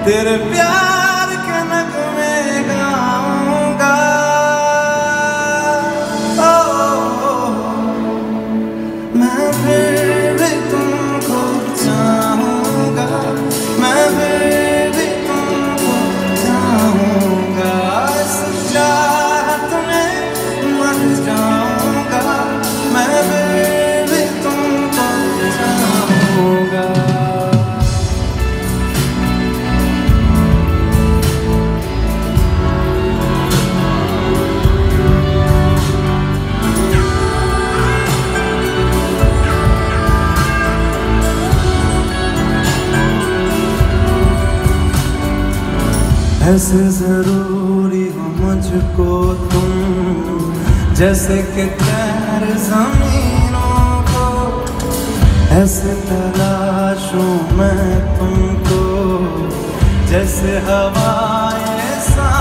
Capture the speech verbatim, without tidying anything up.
तेरे प्यार के नगमे गाऊंगा। ओ, ओ, मैं फिर भी तुमको चाहूंगा, मैं फिर भी तुमको चाहूंगा। इस चाहत में मर जाऊंगा, मैं फिर भी तुमको चाहूंगा। ऐसे जरूरी हो मुझको तुम, जैसे कि तैर जमीनों को। ऐसे तलाशूं मैं तुमको, जैसे हवाएं सा